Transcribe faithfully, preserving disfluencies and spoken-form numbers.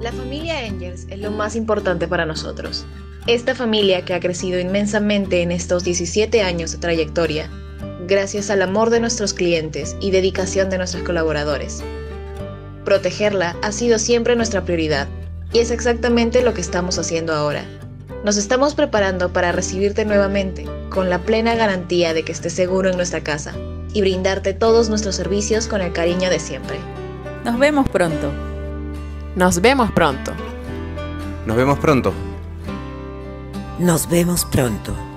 La familia Engels es lo más importante para nosotros. Esta familia que ha crecido inmensamente en estos diecisiete años de trayectoria, gracias al amor de nuestros clientes y dedicación de nuestros colaboradores. Protegerla ha sido siempre nuestra prioridad, y es exactamente lo que estamos haciendo ahora. Nos estamos preparando para recibirte nuevamente, con la plena garantía de que estés seguro en nuestra casa, y brindarte todos nuestros servicios con el cariño de siempre. Nos vemos pronto. Nos vemos pronto. Nos vemos pronto. Nos vemos pronto.